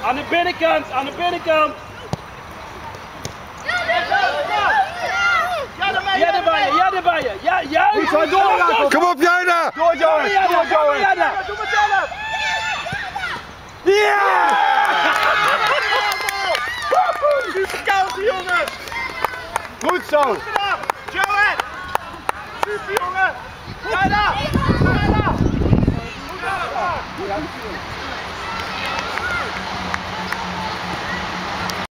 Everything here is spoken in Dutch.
Aan de binnenkant, aan de binnenkant. Ja, erbij je, ja, erbij je. Ja, juist. Goed zo, door, Jacob. Kom op, Jana! Door, Johan. Door, Johan. Doe maar zelf. Ja! Super koud, jongen. Goed zo. Johan. Super, jongen.